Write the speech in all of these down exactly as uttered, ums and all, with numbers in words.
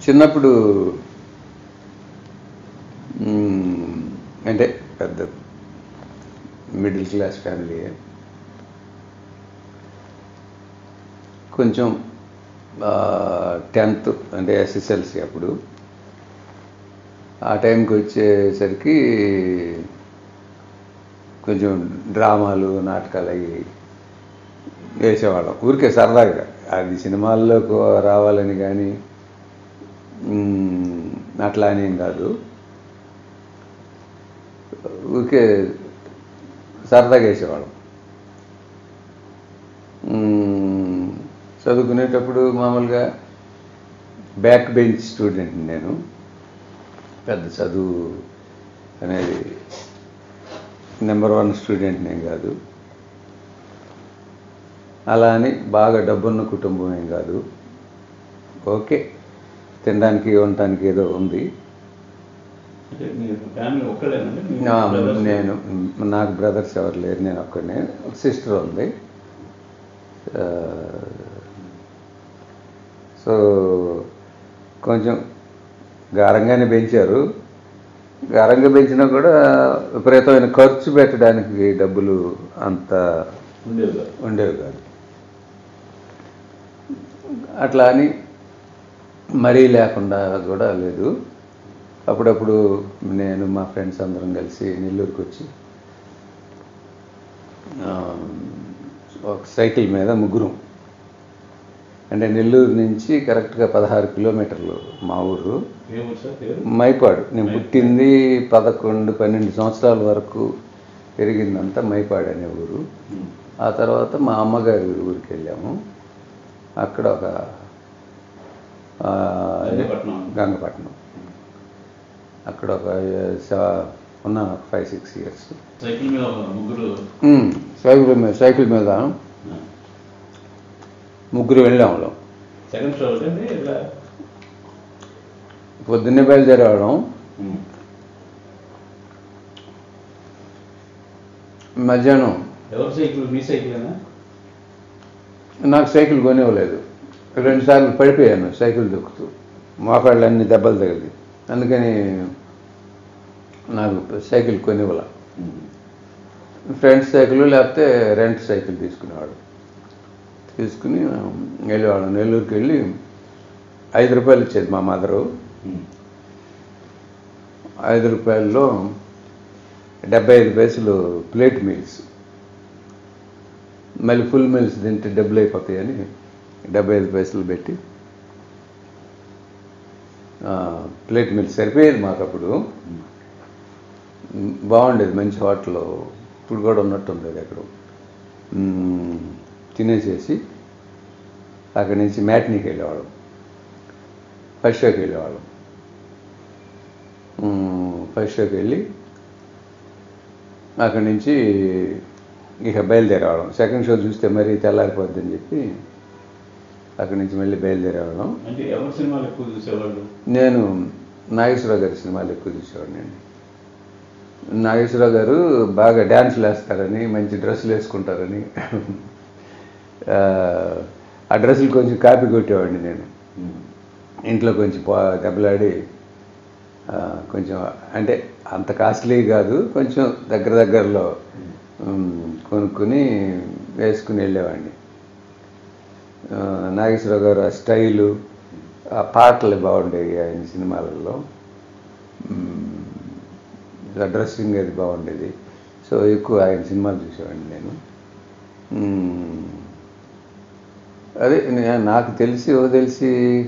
చిన్నప్పుడు అంటే పెద్ద మిడిల్ క్లాస్ ఫ్యామిలీ, కొంచెం టెన్త్ అంటే ఎస్ఎస్ఎల్సి అప్పుడు ఆ టైంకి వచ్చేసరికి కొంచెం డ్రామాలు నాటకాలు అవి వేసేవాళ్ళం ఊరికే సరదాగా. అది సినిమాల్లోకి రావాలని కానీ అట్లా అని ఏం కాదు, ఊరికే సరదాగా వేసేవాళ్ళం. చదువుకునేటప్పుడు మామూలుగా బ్యాక్ బెంచ్ స్టూడెంట్ నేను. పెద్ద చదువు అనేది నెంబర్ వన్ స్టూడెంట్ నేను కాదు, అలా అని బాగా డబ్బున్న కుటుంబం ఏం కాదు. ఓకే, తినడానికి ఉండటానికి ఏదో ఉంది. నేను నాకు బ్రదర్స్ ఎవరు లేరు, నేను ఒక్కనే. సిస్టర్ ఉంది. సో కొంచెం గారంగానే పెంచారు. గారంగా పెంచినా కూడా విపరీతమైన ఖర్చు పెట్టడానికి డబ్బులు అంత ఉండేవి కాదు. అట్లా అని మరీ లేకుండా కూడా లేదు. అప్పుడప్పుడు నేను మా ఫ్రెండ్స్ అందరం కలిసి నెల్లూరుకి వచ్చి ఒక సైకిల్ మీద ముగ్గురం, అంటే నెల్లూరు నుంచి కరెక్ట్గా పదహారు కిలోమీటర్లు మా ఊరు మైపాడు. నేను పుట్టింది పదకొండు పన్నెండు సంవత్సరాల వరకు పెరిగిందంతా మైపాడు అనే ఊరు. ఆ తర్వాత మా అమ్మగారి ఊరికి వెళ్ళాము. అక్కడ ఒక గంగపట్నం, అక్కడ ఒక ఉన్నాను ఒక ఫైవ్ సిక్స్ ఇయర్స్. సైకిల్ మీద సైకిల్ మీద ముగ్గురు వెళ్ళాము. పొద్దున్నే బయలుదేరేవాళ్ళం. మధ్యాహ్నం నాకు సైకిల్ కొనివ్వలేదు. రెండుసార్లు పడిపోయాను సైకిల్ దొక్కుతూ, మోకాళ్ళు అన్ని దెబ్బలు తగిలి. అందుకని నాకు సైకిల్ కొనివ్వాల. ఫ్రెండ్స్ సైకిల్ లేకపోతే రెంట్ సైకిల్ తీసుకునేవాడు. తీసుకుని వెళ్ళేవాడు. నెల్లూరుకి వెళ్ళి ఐదు రూపాయలు ఇచ్చేది మా మదరు. ఐదు రూపాయల్లో డెబ్బై ఐదు పైసలు ప్లేట్ మీల్స్. మళ్ళీ ఫుల్ మీల్స్ తింటే డబ్బులు అయిపోతాయని డెబ్బై ఐదు పైసలు పెట్టి ప్లేట్ మీల్స్ సరిపోయేది మాకు. అప్పుడు బాగుండేది, మంచి హోటల్. ఇప్పుడు కూడా ఉన్నట్టుంది అది. అక్కడ తినేసేసి అక్కడి నుంచి మ్యాట్నీకి వెళ్ళేవాళ్ళం, ఫస్ట్ షోకి వెళ్ళేవాళ్ళం. ఫస్ట్ షోకి వెళ్ళి అక్కడి నుంచి ఇక బయలుదేరేవాళ్ళం. సెకండ్ షో చూస్తే మరీ తెల్లారిపోద్దని చెప్పి అక్కడి నుంచి మళ్ళీ బయలుదేరేవాళ్ళం. నేను నాగేశ్వరరావు గారి సినిమాలు ఎక్కువ చూసేవాడిని అండి. నాగేశ్వరరావు గారు బాగా డ్యాన్సులు వేస్తారని, మంచి డ్రెస్సులు వేసుకుంటారని ఆ డ్రెస్సులు కొంచెం కాపీ కొట్టేవాడిని నేను. ఇంట్లో కొంచెం పో దెబ్బలాడి కొంచెం, అంటే అంత కాస్ట్లీ కాదు, కొంచెం దగ్గర దగ్గరలో కొనుక్కొని వేసుకుని వెళ్ళేవాడిని. నాగేశ్వరరావు గారు ఆ స్టైలు, ఆ పాటలు బాగుండేవి ఆయన సినిమాలలో, డ్రెస్సింగ్ అది బాగుండేది. సో ఎక్కువ ఆయన సినిమాలు చూసేవాడిని నేను. అదే నాకు తెలిసి ఓ తెలిసి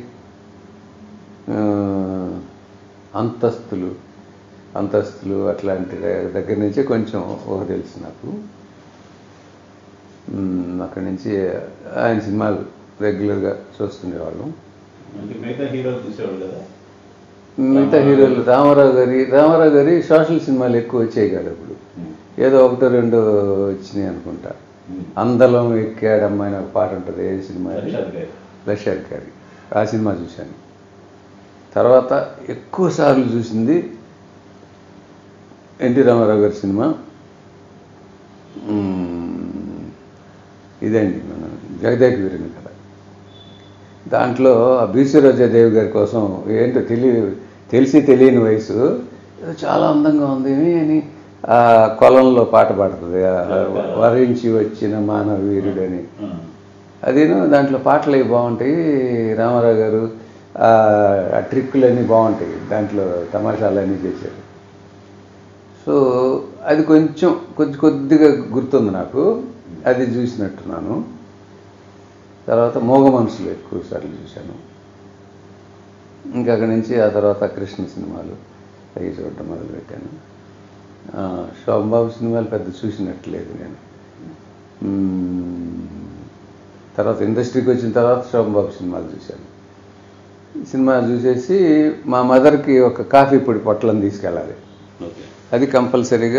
అంతస్తులు అంతస్తులు అట్లాంటి దగ్గర నుంచే కొంచెం ఓ తెలుసు నాకు. అక్కడి నుంచి ఆయన సినిమాలు రెగ్యులర్గా చూస్తుండేవాళ్ళం. మిగతా హీరోలు రామారావు గారి రామారావు గారి సోషల్ సినిమాలు ఎక్కువ వచ్చాయి కదా అప్పుడు. ఏదో ఒకటో రెండో వచ్చినాయి అనుకుంటా. అందలం ఎక్కాడమ్మ అని ఒక పాట ఉంటుంది. ఏ సినిమా? లక్షార్ గారి. ఆ సినిమా చూశాను. తర్వాత ఎక్కువ సార్లు చూసింది ఎన్టీ రామారావు గారి సినిమా ఇదండి, మన జగదేక వీరుని కథ. దాంట్లో బీసీరోజాదేవి గారి కోసం ఏంటో తెలియ తెలిసి తెలియని వయసు చాలా అందంగా ఉంది అని ఆ కొలంలో పాట పాడుతుంది, వరించి వచ్చిన మానవ వీరుడని. అదేను దాంట్లో పాటలు అవి బాగుంటాయి. రామారావు గారు ఆ ట్రిక్కులన్నీ బాగుంటాయి, దాంట్లో తమాషాలన్నీ చేశారు. సో అది కొంచెం కొద్ది కొద్దిగా గుర్తుంది నాకు, అది చూసినట్టున్నాను. తర్వాత మోగ మనసులు ఎక్కువ సార్లు చూశాను. ఇంకా అక్కడి నుంచి ఆ తర్వాత కృష్ణ సినిమాలు అవి చూడటం మొదలుపెట్టాను. శోభంబాబు సినిమాలు పెద్ద చూసినట్లేదు నేను. తర్వాత ఇండస్ట్రీకి వచ్చిన తర్వాత శోభంబాబు సినిమాలు చూశాను. సినిమా చూసేసి మా మదర్కి ఒక కాఫీ పొడి పొట్లను తీసుకెళ్ళాలి, అది కంపల్సరీగా.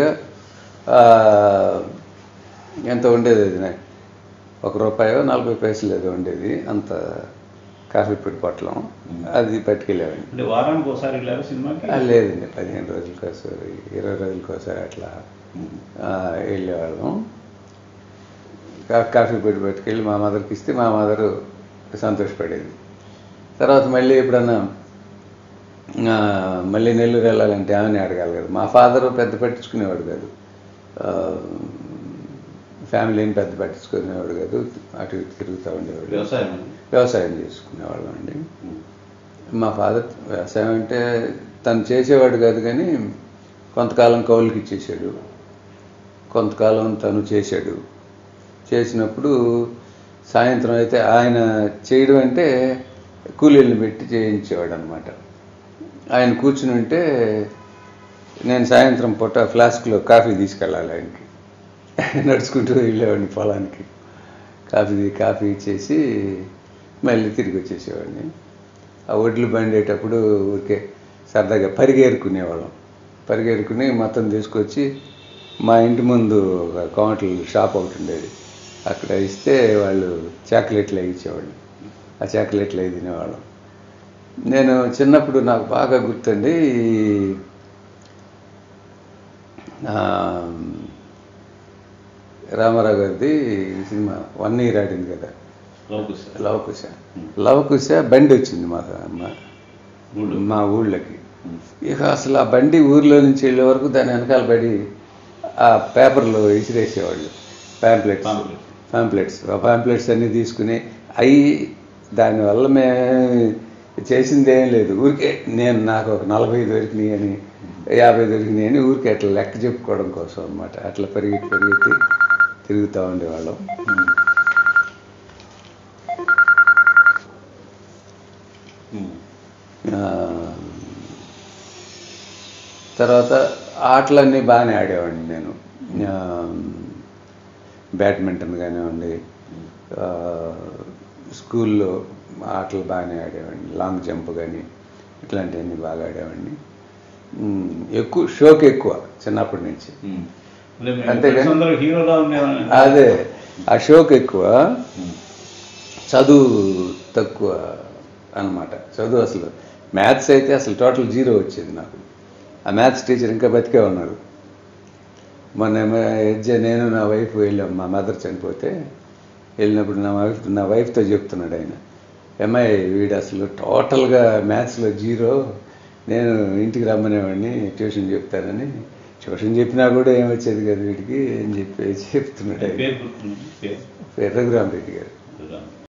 ఎంత ఉండేది అది, నాకు ఒక రూపాయో నలభై పైసలు ఏదో ఉండేది అంత కాఫీ పొడి పొట్లం, అది పట్టుకెళ్ళేవాడిని. వారానికి ఒకసారి వెళ్ళారు సినిమాకి? లేదండి, పదిహేను రోజులకి ఒకసారి, ఇరవై రోజులకి ఒకసారి అట్లా వెళ్ళేవాళ్ళం. కాఫీ పొడి పట్టుకెళ్ళి మా మదర్కి ఇస్తే మా మదరు సంతోషపడేది. తర్వాత మళ్ళీ ఎప్పుడన్నా మళ్ళీ నెల్లూరు వెళ్ళాలంటే ఆమెనే అడగాలి కదా. మా ఫాదరు పెద్ద పట్టించుకునేవాడు కాదు, ఫ్యామిలీని పెద్ద పట్టించుకునేవాడు కాదు, అటు ఇటు తిరుగుతూ ఉండేవాడు. వ్యవసాయం వ్యవసాయం చేసుకునేవాళ్ళం అండి. మా ఫాదర్ వ్యవసాయం అంటే తను చేసేవాడు కాదు, కానీ కొంతకాలం కౌలుకి ఇచ్చేసాడు, కొంతకాలం తను చేశాడు. చేసినప్పుడు సాయంత్రం అయితే ఆయన చేయడం అంటే కూలీలను పెట్టి చేయించేవాడు అనమాట. ఆయన కూర్చుని ఉంటే నేను సాయంత్రం పూట ఫ్లాస్క్లో కాఫీ తీసుకెళ్ళాలి ఆయనకి, నడుచుకుంటూ వెళ్ళేవాడిని పొలానికి. కాఫీ కాఫీ ఇచ్చేసి మళ్ళీ తిరిగి వచ్చేసేవాడిని. ఆ ఒడ్లు బండేటప్పుడు ఊరికే సరదాగా పరిగేరుకునేవాళ్ళం. పరిగేరుకుని మొత్తం తీసుకొచ్చి మా ఇంటి ముందు ఒక కోమటల షాప్ ఒకటి ఉండేది, అక్కడ ఇస్తే వాళ్ళు చాక్లెట్లు అవి ఇచ్చేవాళ్ళు. ఆ చాక్లెట్లు అవి తినేవాళ్ళం. నేను చిన్నప్పుడు నాకు బాగా గుర్తండి, రామారావు గారిది సినిమా వన్ ఇయర్ ఆడింది కదా, లవకుశ. లవకుశ బండి వచ్చింది మా మా ఊళ్ళకి. ఇక అసలు ఆ బండి ఊర్లో నుంచి వెళ్ళే వరకు దాని వెనకాల పడి ఆ పేపర్లో విసిరేసేవాళ్ళు, ప్యాంప్లెట్స్ ప్యాంప్లెట్స్ ఆ ప్యాంప్లెట్స్ అన్నీ తీసుకుని అవి, దానివల్ల మేము చేసింది ఏం లేదు. ఊరికే నేను నాకు ఒక నలభై దొరికినాయి అని, యాభై దొరికినాయి అని ఊరికే అట్లా లెక్క చెప్పుకోవడం కోసం అనమాట. అట్లా పరిగెత్తి పరిగెత్తి తిరుగుతూ ఉండేవాళ్ళం. తర్వాత ఆటలన్నీ బాగానే ఆడేవాడిని నేను. బ్యాడ్మింటన్ కానివ్వండి, స్కూల్లో ఆటలు బాగానే ఆడేవాడిని. లాంగ్ జంప్ కానీ ఇట్లాంటివన్నీ బాగా ఆడేవాడిని. ఎక్కువ షోక్ ఎక్కువ చిన్నప్పటి నుంచి, అంతేగాని అదే ఆ షోక్ ఎక్కువ, చదువు తక్కువ అన్నమాట. చదువు అసలు మ్యాథ్స్ అయితే అసలు టోటల్ జీరో వచ్చేది నాకు. ఆ మ్యాథ్స్ టీచర్ ఇంకా బతికే ఉన్నారు. మొన్న ఎడ్జ నేను నా వైఫ్ వెళ్ళాం, మా మదర్ చనిపోతే వెళ్ళినప్పుడు నా వైఫ్ నా వైఫ్తో చెప్తున్నాడు ఆయన, అమ్మాయి వీడు అసలు టోటల్గా మ్యాథ్స్లో జీరో, నేను ఇంటికి రమ్మనేవాడిని ట్యూషన్ చెప్తానని. ట్యూషన్ చెప్పినా కూడా ఏమొచ్చేది కదా వీడికి అని చెప్పి చెప్తున్నాడు ఆయన. పేరు రఘురామ్ రెడ్డి గారు.